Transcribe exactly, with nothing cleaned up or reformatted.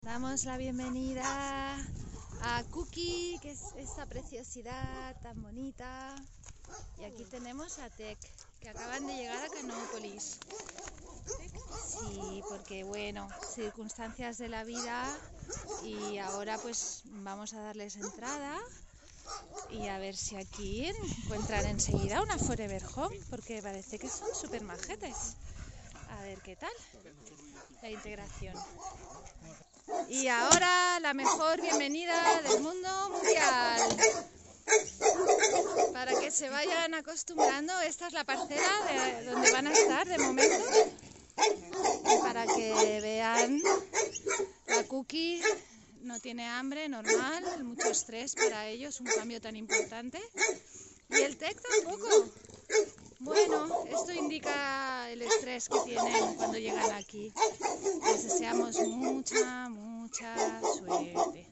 Damos la bienvenida a Cookie, que es esta preciosidad tan bonita. Y aquí tenemos a Tec, que acaban de llegar a Canópolis. Sí, porque bueno, circunstancias de la vida, y ahora pues vamos a darles entrada y a ver si aquí encuentran enseguida una Forever Home, porque parece que son súper majetes. A ver qué tal la integración. Y ahora la mejor bienvenida del mundo mundial. Para que se vayan acostumbrando, esta es la parcela de donde van a estar de momento. Y para que vean, la Cookie no tiene hambre, normal, mucho estrés para ellos, un cambio tan importante. Y el Tec tampoco. Bueno, esto indica el estrés que tienen cuando llegan aquí. Les deseamos mucha, mucha suerte.